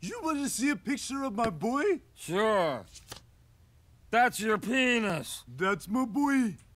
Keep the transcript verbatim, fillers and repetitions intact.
You want to see a picture of my boy? Sure. That's your penis. That's my boy.